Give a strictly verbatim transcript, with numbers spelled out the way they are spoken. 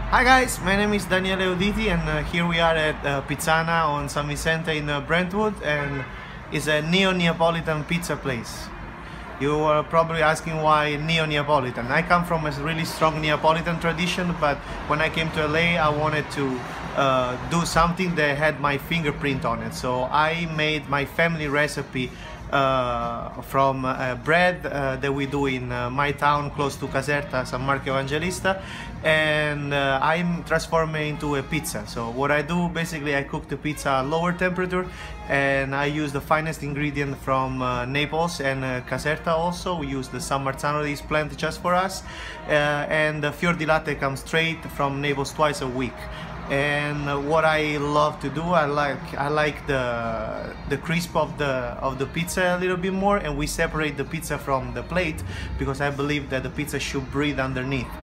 Hi guys, my name is Daniele Uditi and uh, here we are at uh, Pizzana on San Vicente in uh, Brentwood, and it's a neo-Neapolitan pizza place. You are probably asking why neo-Neapolitan. I come from a really strong Neapolitan tradition, but when I came to L A I wanted to uh, do something that had my fingerprint on it. So I made my family recipe uh, from uh, bread uh, that we do in uh, my town close to Caserta, San Marco Evangelista, and uh, I'm transforming it into a pizza. So what I do, basically I cook the pizza at lower temperature, and I use the finest ingredient from uh, Naples and uh, Caserta also. We use the San Marzano that is planted just for us, uh, and the fior di latte comes straight from Naples twice a week. And what I love to do, I like I like the the crisp of the of the pizza a little bit more, and we separate the pizza from the plate because I believe that the pizza should breathe underneath.